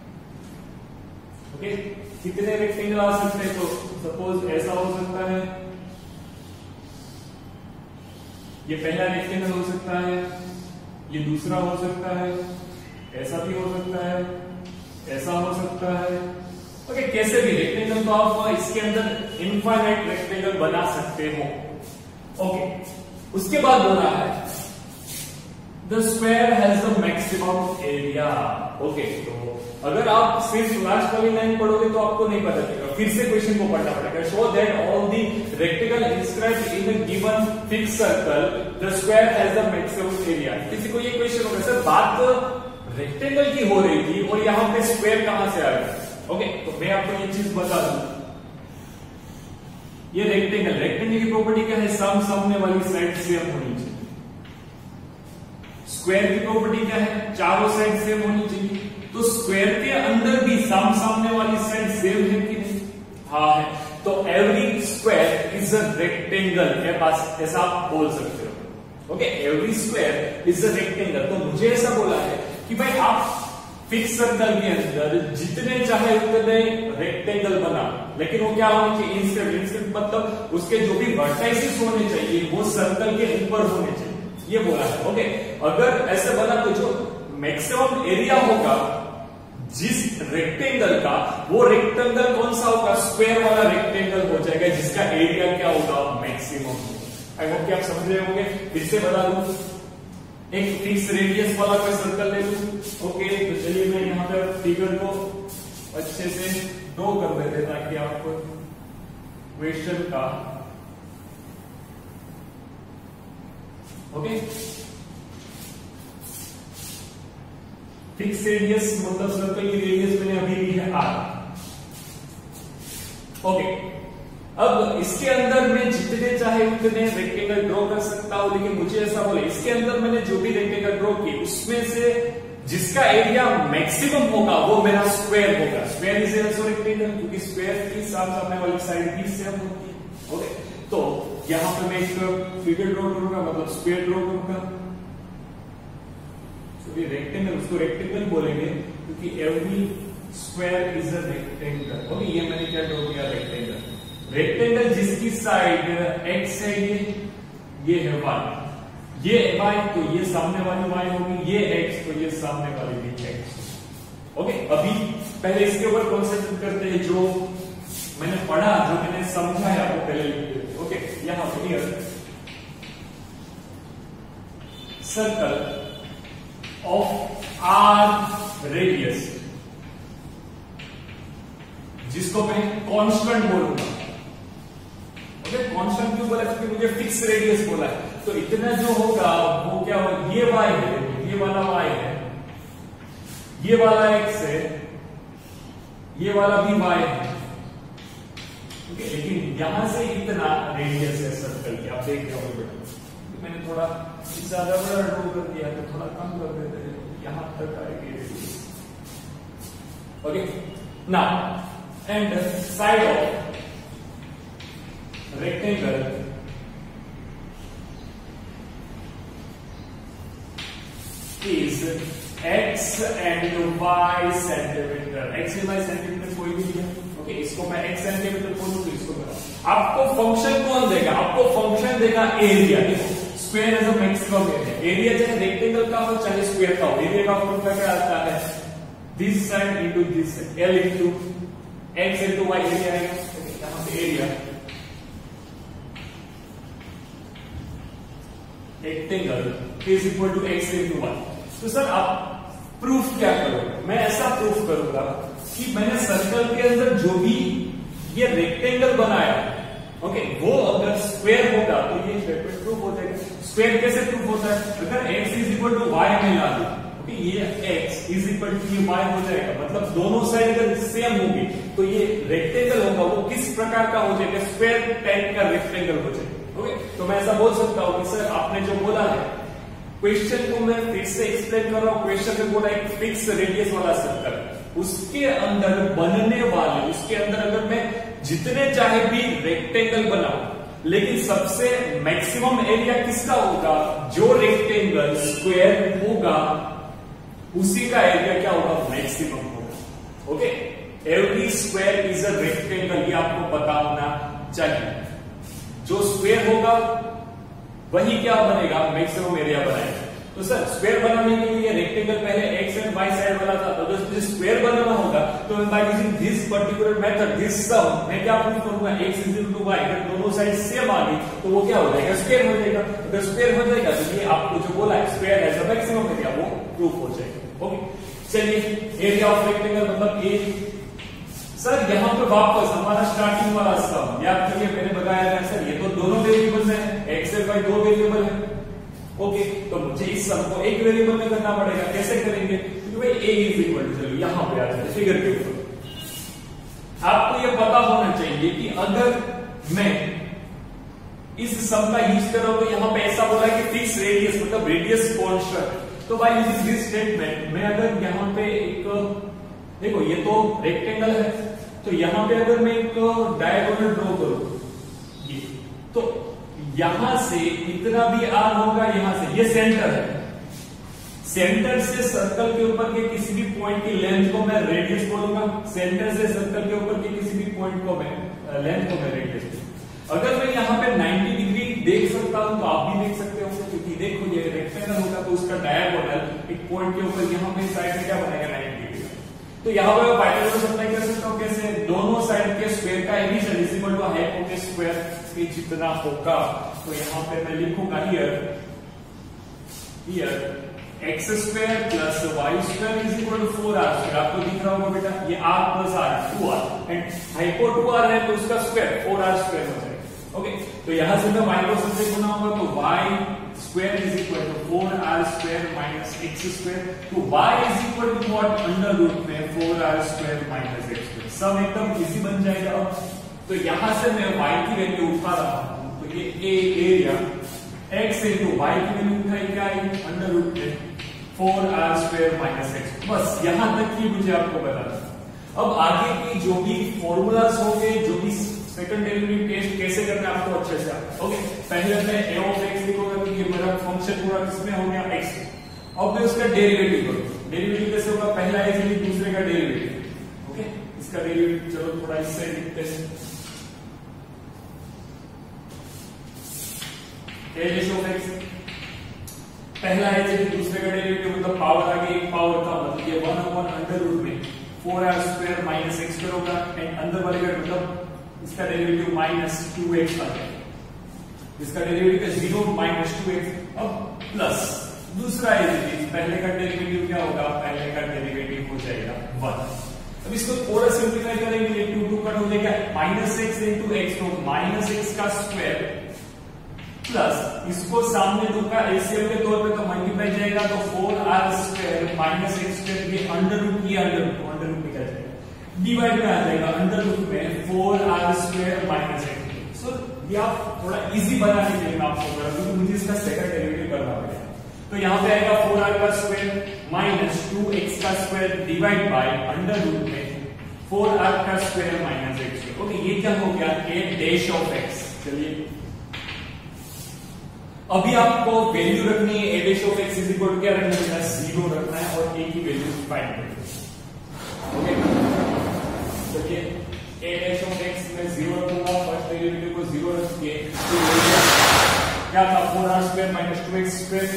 ओके, कितने रेक्टेंगल आ सकते हैं? तो सपोज ऐसा हो सकता है, ये पहला रेक्टेंगल हो सकता है, ये दूसरा हो सकता है, ऐसा भी हो सकता है, ऐसा हो सकता है। ओके, कैसे भी रेक्टेंगल तो आप इसके अंदर इनफाइनाइट रेक्टेंगल बना सकते हो। ओके, उसके बाद बोला है the square has the maximum area. Okay, तो अगर आप सिर्फ लास्ट वाली लाइन पढ़ोगे तो आपको नहीं पता चलेगा, फिर से क्वेश्चन को पढ़ना पड़ेगा। Show that all the rectangle inscribed in a given fix circle the square has the maximum area. किसी को ये क्वेश्चन होगा, सर बात रेक्टेंगल की हो रही थी और यहां पे स्क्वायर कहां से आ गया? ओके, तो मैं आपको ये चीज बता दूं, ये रेक्टेंगल रेक्टेंगल की प्रॉपर्टी क्या है? सम सामने वाली साइड सेम होनी चाहिए। स्क्वायर की प्रॉपर्टी क्या है? चारों साइड सेम होनी चाहिए। तो स्क्वायर के अंदर भी सम सामने वाली साइड सेम है कि नहीं? हाँ है। तो every square is a rectangle, मेरे पास ऐसा आप बोल सकते हो। Okay, every square is a rectangle. तो मुझे ऐसा बोला है कि भाई आप फिक्स सर्कल के अंदर जितने चाहे उतने रेक्टेंगल बना, लेकिन वो क्या होने चाहिए? इंस्क्राइब्ड। इंस्क्राइब्ड मतलब उसके जो भी वर्टाइसेस होने चाहिए वो सर्कल के ऊपर होने चाहिए, ये बोला है। ओके, अगर ऐसे बना तो जो मैक्सिमम एरिया होगा जिस रेक्टेंगल का, वो रेक्टेंगल कौन सा होगा? स्क्वायर वाला रेक्टेंगल हो जाएगा, जिसका एरिया क्या होगा? मैक्सिमम। आई होप कि आप समझ रहे होंगे। फिर से बता दूं, एक फिक्स रेडियस वाला कोई सर्कल ले लूं। ओके, तो चलिए मैं यहां पर फिगर को अच्छे से ड्रॉ कर देते ताकि आपको क्वेश्चन का, ओके, फिक्स रेडियस मतलब सर्कल की रेडियस मैंने अभी ली है आर। ओके, अब इसके अंदर मैं जितने चाहे उतने रेक्टेंगल ड्रॉ कर सकता हूं, लेकिन मुझे ऐसा बोले इसके अंदर मैंने जो भी रेक्टेंगल ड्रॉ किए उसमें से जिसका एरिया मैक्सिमम होगा वो मेरा स्क्वायर होगा। स्क्वायर इज आल्सो रेक्टेंगल, क्योंकि स्क्वायर की सामने वाली साइड भी सेम होती है। ओके, तो यहां पे मैं एक फिगर ड्रॉ करूंगा, मतलब स्क्वायर ड्रॉ करूंगा। तो ये रेक्टेंगल, उसको रेक्टेंगल बोलेंगे क्योंकि every square is a rectangle. Okay, ये मैंने क्या ड्रॉ किया? रेक्टेंगल। रेक्टेंगल जिसकी साइड एक्स है, ये ये है वाई, ये वाई तो ये सामने वाली वाई होगी, ये एक्स तो ये सामने वाली भी एक्स। ओके, अभी पहले इसके ऊपर कॉन्सेंट्रेट करते हैं, जो मैंने पढ़ा, जो मैंने समझाया वो पहले लिख देते। ओके, यहां पर here circle of r radius, जिसको मैं कांस्टेंट बोलूंगा। ओके, कांस्टेंट क्यों बोला? क्योंकि मुझे फिक्स रेडियस बोला है। तो इतना जो होगा वो क्या होगा? ये वाई है, ये वाला वाई है, ये वाला एक्स है, ये वाला भी वाई है। ओके, लेकिन यहां से इतना रेडियस है सर्कल की, आप देख रहे हो। मैंने थोड़ा ज्यादा बड़ा ड्रॉ कर दिया तो थोड़ा कम कर देते हैं, यहां तक आएगी radius. Okay, now and side of rectangle is x and y centimetre. x and y centimetre कोई भी है, ओके, इसको मैं x सेंटीमीटर बोलूं तो इसको मैं, आपको फंक्शन कौन देगा? आपको फंक्शन देगा एरिया। देखो square as a maximum area, area चाहे रेक्टेंगल का हो चाहे स्क्वायर का हो, एरिया का फॉर्मूला क्या आता है? This side into this side, l into x into y area है। ओके, यहां पे area rectangle is equal to x into y। तो सर आप प्रूफ क्या करोगे? मैं ऐसा प्रूफ करूंगा कि मैंने सर्कल के अंदर जो भी ये रेक्टेंगल बनाया, ओके, वो अगर स्क्वायर होगा तो ये स्टेटमेंट प्रूफ हो जाएगा। स्क्वायर कैसे प्रूफ होता है? अगर x is equal to y में ला दूं, ओके, ये x इज इक्वल टू ये y हो जाएगा, मतलब दोनों साइड अगर सेम होगी तो ये रेक्टेंगल होगा वो किस प्रकार का हो जाएगा? स्क्वायर टाइप का रेक्टेंगल हो जाएगा। ओके, तो मैं ऐसा बोल सकता हूं कि सर आपने जो बोला है, क्वेश्चन को मैं फिर से एक्सप्लेन कर रहा हूं। क्वेश्चन में बोला एक फिक्स रेडियस वाला सर्कल, उसके अंदर बनने वाले, उसके अंदर अगर मैं जितने चाहे भी रेक्टेंगल बनाऊं, लेकिन सबसे मैक्सिमम एरिया किसका होगा? जो रेक्टेंगल स्क्वायर होगा उसी का एरिया क्या होगा? मैक्सिमम होगा। Okay, every square is a rectangle, ये आपको पता होना चाहिए। जो स्क्वायर होगा वही क्या बनेगा? मैक्सिमम एरिया बनाएगा। तो सर स्क्वायर बनाने के लिए रेक्टेंगल पहले एक्स एंड वाई साइड वाला था, तो अगर मुझे स्क्वायर बनाना होगा तो मैं by using this particular method, this sum, मैं क्या प्रूफ करूंगा? x is equal to y, अगर दोनों साइड सेम आ गई तो वो क्या हो जाएगा? स्क्वायर हो जाएगा। अगर स्क्वायर हो जाएगा तो ये आपको जो बोला है square as a maximum area, वो प्रूफ हो जाएगा। ओके, चलिए एरिया ऑफ रेक्टेंगल मतलब ए। सर यहाँ पे वापस हमारा स्टार्टिंग वाला सम याद करिए, मैंने बताया था सर ये तो दोनों वेरिएबल्स हैं, एक्स और वाई दो वेरिएबल है। ओके, तो मुझे इस सम को एक वेरिएबल में करना पड़ेगा। कैसे करेंगे? क्योंकि भाई ए इज इक्वल टू, चलो यहां पे आ जाए फिगर के ऊपर। आपको ये पता होना चाहिए कि अगर मैं इस सम का यूज कर रहा हूं तो यहां पे ऐसा बोला है कि फिक्स रेडियस मतलब रेडियस कांस्टेंट, तो बाय यूजिंग दिस स्टेटमेंट मैं अगर यहां पे एक, देखो ये तो रेक्टेंगल है, तो यहां पे अगर मैं एक डायगोनल ड्रॉ करूं, ये तो यहां से इतना भी आर होगा, यहां से ये सेंटर है, सेंटर से सर्कल के ऊपर के किसी भी पॉइंट की लेंथ को मैं रेडियस बोलूंगा, सेंटर से सर्कल के ऊपर के किसी भी पॉइंट को मैं लेंथ को मैं रेडियस बोलूंगा। अगर मैं यहाँ पे नब्बे डिग्री देख सकता हूं तो आप भी देख सकते हो, क्योंकि देखो ये रेक्टेंगल होगा तो उसका डायगोनल एक पॉइंट के ऊपर यहाँ पे साइड में क्या बनेगा? नब्बे डिग्री। तो यहाँ पे पाइथागोरस अप्लाई कर सकता हूँ। कैसे? दोनों साइड के स्क्वायर का addition is equal to hypotenuse square के जितना होगा। तो यहाँ पे मैं लिखूंगा here here x square plus y square is equal to four r square. आपको दिख रहा होगा बेटा ये r plus r two r, and hypo two r है तो उसका स्क्वायर फोर आर स्क्वायर हो जाएगा। ओके, तो यहां से मैं वाई को सब्जेक्ट बनाऊंगा तो y square is equal to four r square minus x square. तो y is equal to what? Under root में four r square minus x square. सब एकदम इजी बन जाएगा। तो यहां से मैं वाई की वैल्यू उठा रहा हूं, तो ये a area x into y की वैल्यू उठाई क्या आई? अंडर रूट में four r square minus x. बस यहां तक ही मुझे आपको बताना। अब आगे की जो भी फॉर्मूलाज होंगे, जो भी सेकंड डेरिवेटिव टेस्ट कैसे करना है आपको अच्छे से आता है। ओके, पहले मैं ए ऑफ एक्स लिखूंगा क्योंकि मेरा फंक्शन पूरा किसमें हो गया? एक्स। अब मैं उसका डेरिवेटिव करूंगा। डेरिवेटिव कैसे होगा? पहला एक्स लिख दूसरे का डेरिवेटिव। ओके, इसका डेरिवेटिव चलो थोड़ा इससे लिखते हैं। एच ऑफ एक्स, पहला एच दूसरे का डेरिवेटिव मतलब पावर आगे एक पावर का मतलब ये वन अपॉन अंडर रूट में four r square minus x square होगा, एंड अंदर वाले का मतलब इसका डेरिवेटिव माइनस टू एक्स आ जाएगा। इसका डेरिवेटिव है जीरो माइनस टू एक्स। अब प्लस दूसरा एच, पहले का डेरिवेटिव क्या होगा? पहले का डेरिवेटिव हो जाएगा वन। अब इसको थोड़ा सिंप्लीफाई करेंगे, ये टू टू कट हो जाएगा, माइनस एक्स इंटू एक्स, तो माइनस एक्स का स्क्वायर प्लस इसको सामने दो का एलसीएम के तौर पे तो मल्टीप्लाई जाएगा, तो four r square minus x square, ये अंडर रूट की अंडर रूट अंडर रूट निकल जाएगा, डिवाइड में आ जाएगा अंडर रूट में four r square minus x. So ये आप थोड़ा इजी बनाने के लिए मैं आपको बोल रहा हूं, क्योंकि मुझे इसका सेकंड डेरिवेटिव करना पड़ेगा। तो यहाँ पे आएगा फोर आर का स्क्वायर माइनस टू एक्स का square divide by under root में फोर आर का square minus x square. Okay, ये क्या हो गया, ए डैश ऑफ एक्स। चलिए अभी आपको वैल्यू रखनी है, a dash of x is equal to क्या रखना है, जीरो रखना है और ए की वैल्यू फाइंड करनी है। ओके, चलिए ए डैश ऑफ एक्स में जीरो रखूंगा, फर्स्ट डेरिवेटिव को जीरो रख के तो क्या था, four r square minus two x square,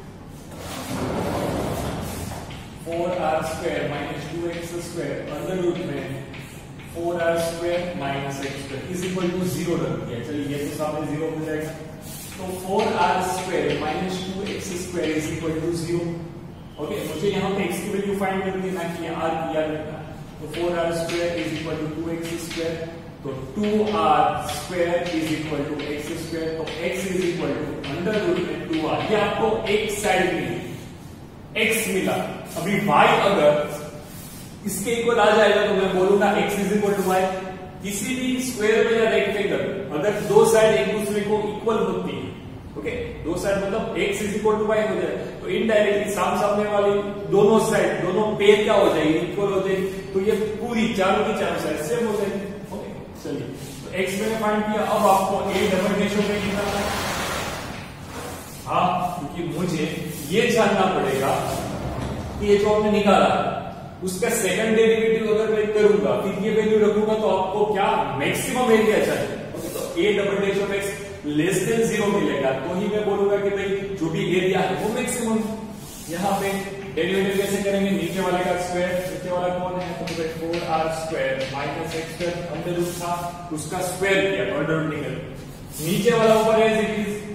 four r square minus two x square under root में four r square minus x square is equal to zero रख दिया। चलिए ये तो सामने जीरो हो जाएगा, तो four r square minus two x square is equal to zero. Okay, मुझे यहाँ पे x की वैल्यू फाइंड करनी है ना कि r की याद रखना। तो four r square is equal to two x square, तो two r square is equal to x square, तो x is equal to under root में टू आर। ये आपको एक साइड में x मिला। अभी y अगर इसके इक्वल आ जाएगा तो मैं बोलूंगा x is equal to y. किसी भी स्क्वायर में या रेक्टेंगल अगर दो साइड एक दूसरे को इक्वल होती है, ओके, दो साइड मतलब x is equal to y हो जाए, तो इनडायरेक्टली साम सामने वाली दोनों साइड दोनों पेयर क्या हो जाएगी, इक्वल हो जाएगी, तो ये पूरी चारों की चारों साइड सेम हो जाएगी। ओके, चलिए तो x मैंने फाइंड किया, अब आपको a double dash of x निकालना है। हाँ, क्योंकि मुझे ये जानना पड़ेगा कि ये जो हमने निकाला उसका सेकंड डेरिवेटिव अगर मैं करूंगा फिर ये वैल्यू रखूंगा तो आपको क्या मैक्सिमम एरिया चाहिए। ओके, तो a double dash of x less than zero मिलेगा तो ही मैं बोलूंगा कि भाई जो भी एरिया है वो मैक्सिमम। यहाँ पे डेरिवेटिव कैसे करेंगे, नीचे वाले का स्क्वायर, नीचे वाला कौन है, तो भाई four r square minus x square under root था उसका स्क्वायर किया तो अंडर रूट निकल, नीचे वाला ऊपर है एज इट इज,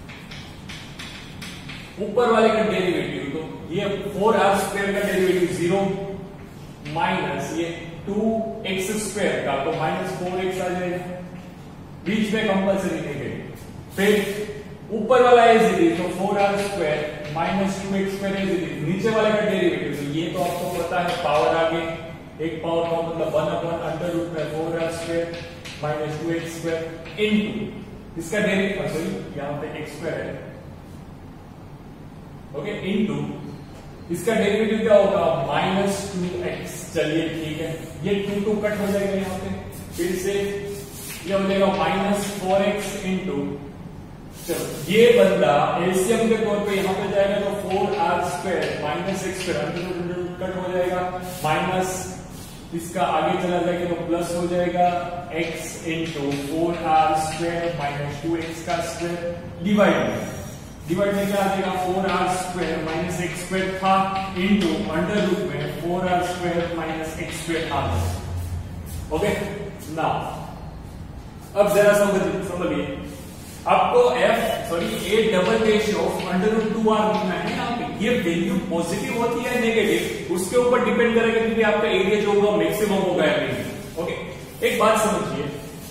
ऊपर वाले का डेरिवेटिव तो ये फोर आर स्क्वायर का डेरिवेटिव जीरो माइनस ये टू एक्स स्क्वायर का तो माइनस फोर एक्स आ जाएगा, बीच में कंपल्सरी नेगेटिव, फिर ऊपर वाला एज इट इज तो four r square minus two x square as it is, नीचे वाले का डेरिवेटिव तो ये तो आपको पता है पावर आगे एक पावर का मतलब वन अपॉन अंडर रूट में four r square minus two x square into इसका डेरिवेटिव, सॉरी यहाँ पे एक्स स्क्वायर है, ओके, इनटू इसका डेरिवेटिव क्या होगा माइनस टू एक्स। चलिए ठीक है, ये टू टू कट हो जाएगा यहाँ पे, फिर से ये हो जाएगा माइनस फोर एक्स इंटू, चलो ये बंदा एलसीएम के तौर पे यहाँ पे जाएगा तो four r square minus x square cut हो जाएगा, माइनस इसका आगे चला जाएगा तो प्लस हो जाएगा x into four r square minus two x का स्क्वायर डिवाइड में डिवाइड में क्या आ जाएगा four r square minus x square था इंटू अंडर रूट में four r square minus x square था। ओके, नाउ अब जरा समझिए समझिए आपको f sorry a double dash of under root two r लिखना है। यहाँ पे ये वैल्यू पॉजिटिव होती है नेगेटिव उसके ऊपर डिपेंड करेगा कि आपका एरिया जो होगा मैक्सिमम होगा या नहीं। ओके, एक बात समझिए,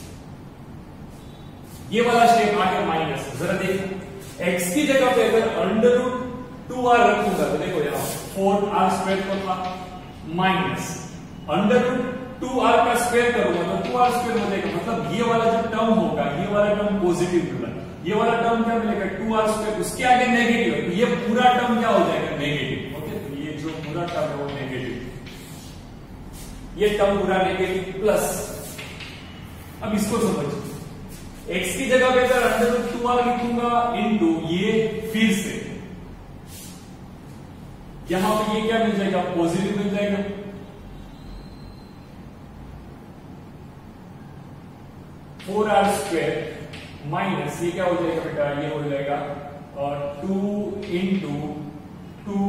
ये वाला स्टेप आ गया माइनस, जरा देखो x की जगह पे अगर अंडर रूट टू आर रखूंगा तो देखो यहाँ फोर आर स्क्वायर तो था minus under root two r का स्क्वायर करूंगा तो टू आर स्क्वायर हो जाएगा, मतलब ये वाला जो टर्म होगा ये वाला टर्म पॉजिटिव मिला, ये वाला टर्म क्या मिलेगा टू आर स्क्वायर, उसके आगे नेगेटिव है तो ये पूरा टर्म क्या हो जाएगा नेगेटिव। ओके, तो ये जो पूरा टर्म है वो नेगेटिव, ये टर्म पूरा नेगेटिव प्लस, अब इसको समझिए x की जगह पे अगर अंडर रूट टू आर लिखूंगा इनटू ये फिर से यहां पे ये क्या मिल जाएगा पॉजिटिव मिल जाएगा, फोर आर स्क्वायर माइनस ये क्या हो जाएगा बेटा, ये हो जाएगा और two into two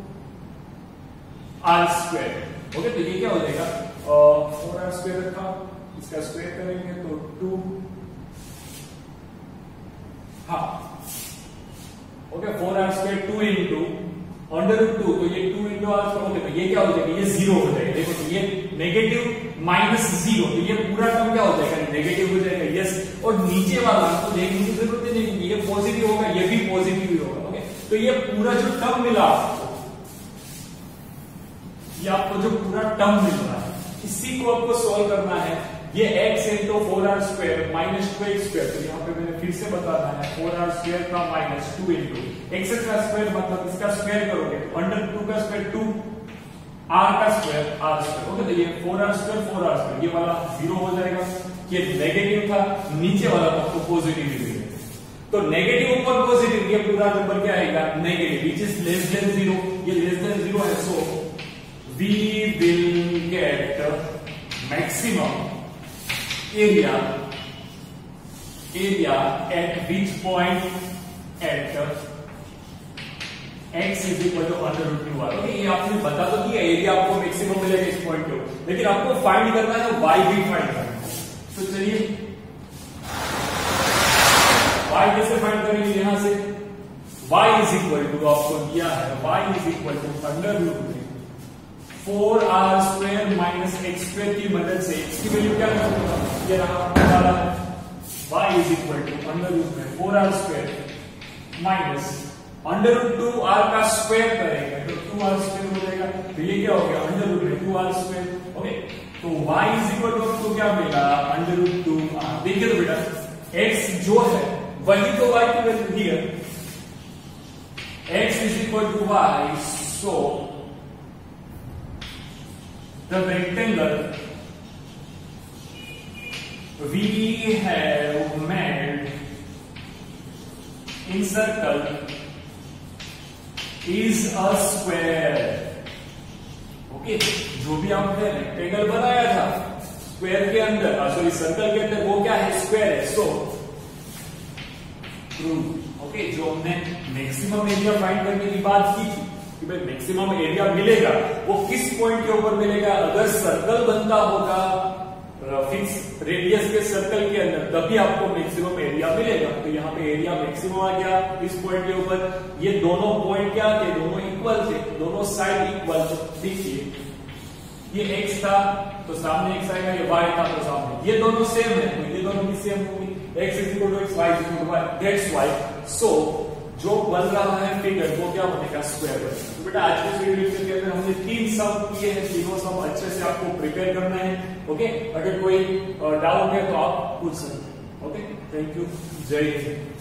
r square. Okay, तो ये क्या हो जाएगा फोर आर स्क्वायर रखा, इसका स्क्वायर करेंगे तो टू, हाँ okay, four r square two into under root two, तो ये two into r square, okay, तो ये क्या हो जाएगा ये जीरो हो जाएगा। देखो तो ये नेगेटिव माइनस जीरो, तो ये पूरा टर्म क्या हो जाएगा नेगेटिव हो जाएगा। यस, और नीचे वाला तो देखने की जरूरत ही नहीं, ये पॉजिटिव होगा ये भी पॉजिटिव ही होगा। ओके, तो ये पूरा जो टर्म मिला आपको, ये आपको जो पूरा टर्म मिल रहा है इसी को आपको सॉल्व करना है ये x into four r square minus two x square, तो यहाँ पे मैंने फिर से बताना है फोर आर स्क्वायर का माइनस टू इंटू एक्स का स्क्वायर, मतलब इसका स्क्वायर करोगे तो अंडर टू का स्क्वायर टू, आर का स्क्वायर आर स्क्वायर। ओके, तो ये four r square four r square, ये वाला जीरो हो जाएगा, ये नेगेटिव था, नीचे वाला आपको पॉजिटिव ही मिलेगा। तो नेगेटिव ऊपर पॉजिटिव, ये पूरा नंबर क्या आएगा negative, which is less than zero, ये लेस देन जीरो है, so we will get maximum area area at which point at x is equal to under root two r. Okay, ये आपने बता दो कि एरिया आपको मैक्सिमम मिलेगा इस पॉइंट पे, लेकिन आपको फाइंड करना है y भी फाइंड करना है। तो चलिए y कैसे फाइंड करेंगे, यहां से y इज इक्वल टू आपको दिया है y is equal to under root four r square minus x square की मदद से x की वैल्यू क्या होगा, ये रहा y is equal to under root में four r square minus under root two r का स्क्वायर करेंगे तो टू आर स्क्वायर हो जाएगा, तो ये क्या हो गया अंडर रूट में टू आर स्क्वायर। ओके, तो y इज इक्वल टू आपको क्या मिला अंडर रूट टू आर। देखिए तो बेटा x जो है वही तो y की वैल्यू दी है, x is equal to y, so the rectangle we have made in circle is a square। Okay, जो भी आपने रेक्टेंगल बनाया था स्क्वायर के अंदर, सॉरी सर्कल के अंदर, वो क्या है स्क्वायर है, सो प्रूव। ओके, जो हमने मैक्सिमम एरिया फाइंड करने की बात की थी कि भाई मैक्सिमम एरिया मिलेगा वो किस पॉइंट के ऊपर मिलेगा, अगर सर्कल बनता होगा फिक्स रेडियस के सर्कल के अंदर, तभी आपको मैक्सिमम एरिया मिलेगा। तो यहाँ पे एरिया मैक्सिमम आ गया इस पॉइंट के ऊपर। ये दोनों पॉइंट क्या थे, दोनों इक्वल थे, दोनों साइड इक्वल। देखिए ये x था तो सामने x आएगा, ये y था तो सामने, ये दोनों सेम है तो ये दोनों भी सेम होंगी, x is equal to x, y is equal to y, that's why so जो बन रहा है फिगर वो क्या बनेगा स्क्वायर बनेगा। तो बेटा आज के वीडियो के अंदर हमने तीन सम किए हैं, तीनों सम अच्छे से आपको प्रिपेयर करना है। ओके, अगर कोई डाउट है तो आप पूछ सकते हैं। ओके, थैंक यू, जय हिंद।